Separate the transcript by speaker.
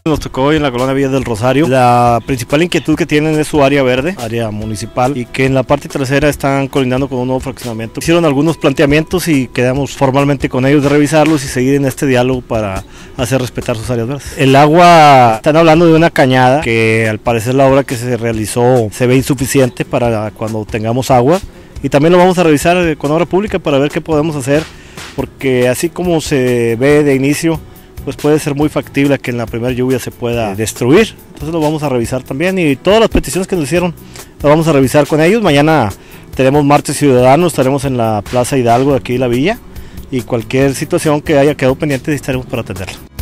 Speaker 1: Nos tocó hoy en la colonia Villa del Rosario. La principal inquietud que tienen es su área verde, área municipal, y que en la parte trasera están colindando con un nuevo fraccionamiento. Hicieron algunos planteamientos y quedamos formalmente con ellos de revisarlos y seguir en este diálogo para hacer respetar sus áreas verdes. El agua, están hablando de una cañada que al parecer la obra que se realizó se ve insuficiente para cuando tengamos agua, y también lo vamos a revisar con obra pública para ver qué podemos hacer, porque así como se ve de inicio, pues puede ser muy factible que en la primera lluvia se pueda destruir. Entonces lo vamos a revisar también, y todas las peticiones que nos hicieron las vamos a revisar con ellos. Mañana tenemos Martes Ciudadano, estaremos en la Plaza Hidalgo de aquí de la villa, y cualquier situación que haya quedado pendiente estaremos para atenderla.